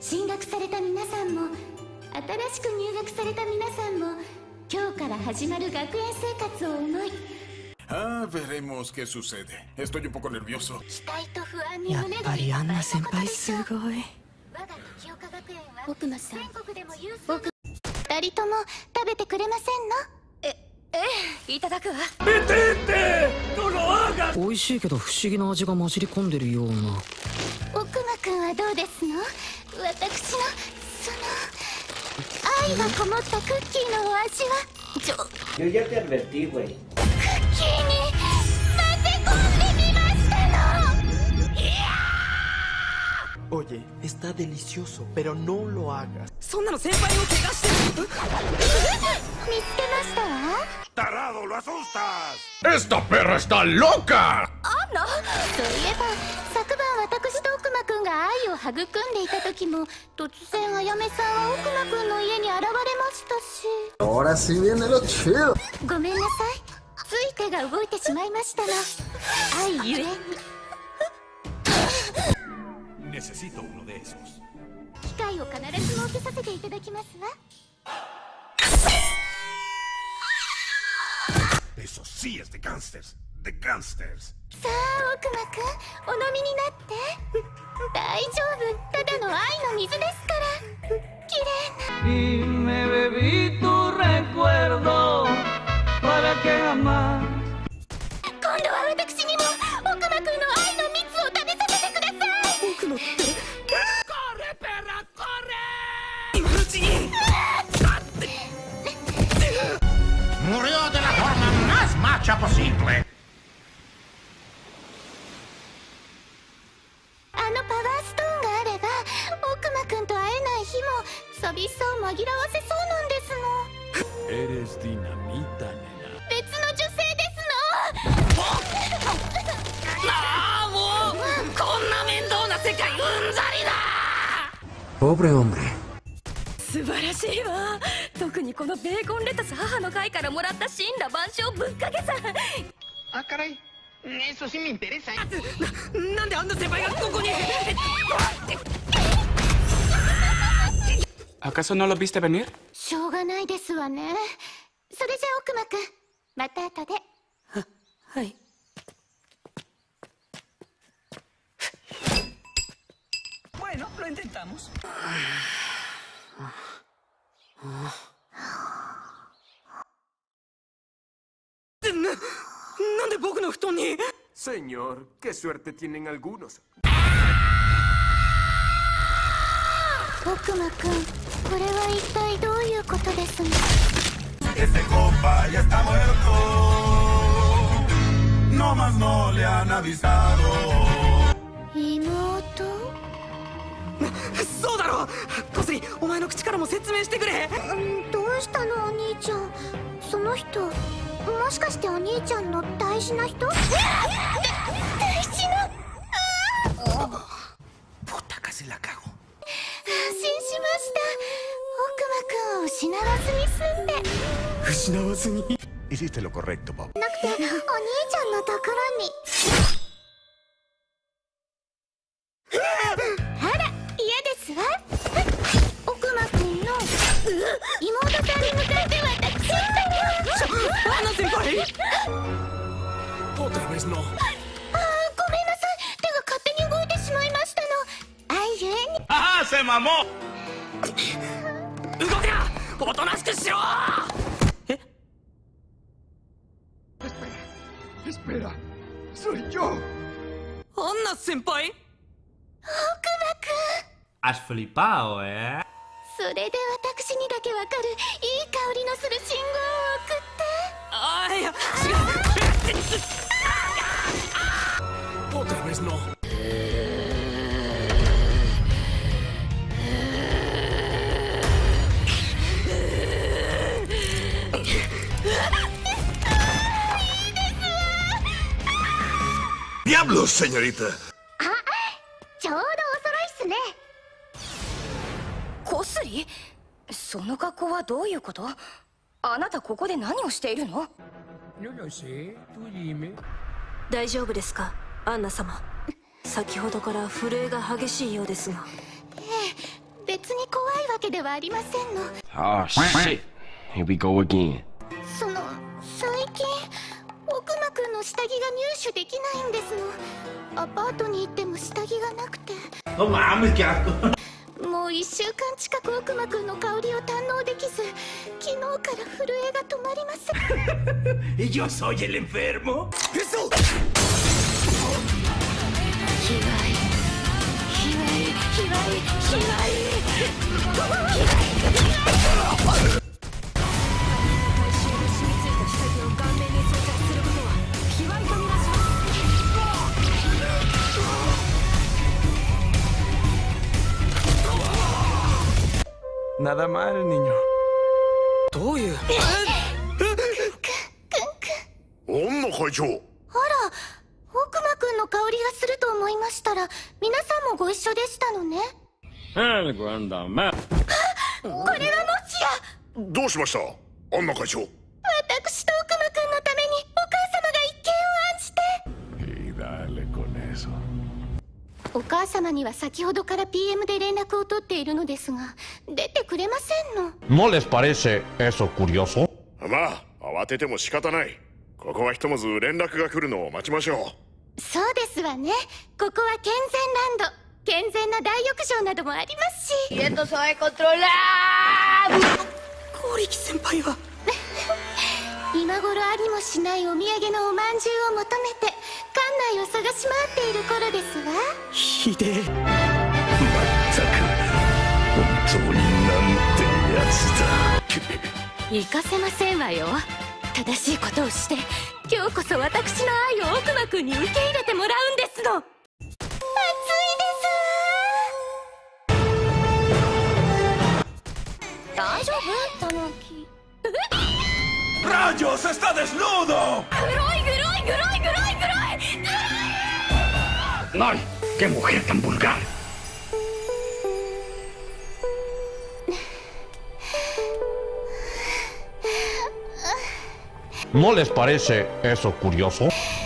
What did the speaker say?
進学された皆さんも新しく入学された皆さんも今日から始まる学園生活を思い、 veremos qué sucede. Estoy un poco nervioso. 期待と不安にやっ胸がぱりアンナ先輩すすごい。 我が時岡学園は奥間さん、 全国でも有数の二人とも食べてくれませんの？ いただくわ。 美味しいけど不思議な味が混じり込んでるような。 奥間くんはどうですの？私のその愛がこもったクッキーのお味は Yo ya te advertí, güey. クッキーに混ぜ込んでみましたの。 Oye, está delicioso, pero no lo hagas. そんなの先輩を怪我してる。 見つけましたわ。 ¡Tarado, lo asustas! ¡Esta perra está loca! そういえば昨晩私と奥間くんが愛を育んでいた時も突然あやめさんは奥間くんの家に現れましたし。 Ahora sí viene lo chido. ごめんなさい、つい手が動いてしまいましたが愛ゆえに Necesito uno de esos. 機会を必ず設けさせていただきますわ。 Eso sí es de gangsters. De gangsters. さあ奥間くん、お飲みになって大丈夫、ただの愛の水ですから綺麗な。 Y me bebí tu recuerdo para que jamás 今度は私にも奥間くんの愛の蜜を食べさせてください。 僕のって。 ¡Corre, perra, corre! 今のうちに。 Murió de la forma más macha posible. あのパワーストーンがあれば奥間くんと会えない日も寂しさを紛らわせそうなんですの。 Eres dinamita, nena. 別の女性ですの。 ああもうこんな面倒な世界うんざりだ。 Pobre hombre. 素晴らしいわ。特にこのベーコンレタス母の会からもらった神羅万象ぶっかけさん。 Ah, caray. Eso sí me interesa. なんであんな先輩がここに。 ¿Acaso no lo viste venir? しょうがないですわね。それじゃあ奥間くん、また後で。 はい。 Bueno, lo intentamos. なんで僕の布団に。 Señor, qué suerte tienen algunos. 奥間くん、これは一体どういうことですの？ Este compa ya está muerto. No más no le han avisado. 妹？ そうだろ。小杉、お前の口からも説明してくれ。 どうしたのお兄ちゃん。その人もしかしてお兄ちゃんの大事な人？大事な。 Puta, casi la cago. 安心しました。奥間くんを失わずに済んで。 失わずに。 Hiciste lo correcto, Bob. なくてお兄ちゃんのところに。あら、嫌ですわ。奥間くんの妹さんに向かって私。 アンナ先輩。 Otra vez no. ごめんなさい、手が勝手に動いてしまいましたの。愛ゆえに。 ¡Ah, se mamó! 動くな。おとなしくしろ。え。 Espera, soy yo. アンナ先輩。 奥間くん。 Has flipado, ¿eh? それで私にだけわかるいい香りのする信号を送って。 ああ、いや、違う。 Otra vez no. ディアブロス、señorita。 ちょうどお揃いっすね。 コスリ？その格好はどういうこと？あなたここで何をしているの？ No lo sé, tú dime. 大丈夫ですか、アンナ様。先ほどから震えが激しいようですが。 別に怖いわけではありませんの。 Oh shit. Here we go again. 最近奥間くんの下着が入手できないんですの。アパートに行っても下着がなくて。 No mames, qué asco. もう1週間近く奥間くんの香りを堪能できず、昨日から震えが止まりません。 ¿Y yo soy el enfermo? Nada mal, niño. どういう恩野会長。 あら、奥間くんの香りがすると思いましたら、皆さんもご一緒でしたのね。これはもしやどうしました恩野会長。 私と奥間くんのためにお母様が一計を案じて。 Y dale con eso. お母様には先ほどから PM で連絡を取っているのですが、出てくれませんの。 ¿No les parece eso curioso? まあ、慌てても仕方ない。ここはひとまず連絡が来るのを待ちましょう。 そうですわね。ここは健全ランド。健全な大浴場などもありますし。 Y esto se va a controlar. 剛力先輩は今頃ありもしないお土産のおまんじゅうを求めて館内を探し回っている頃ですわ。 ひでえ。 まったく本当になんてやつだ。 行かせませんわよ。正しいことをして今日こそ私の愛を奥間くんに受け入れてもらうんですの。 暑いですわ。大丈夫？タヌキ。 ¡Rayos! ¡Está desnudo! グロいグロいグロいグロいグロい。 ¡Ay! ¡Qué mujer tan vulgar! ¿No les parece eso curioso?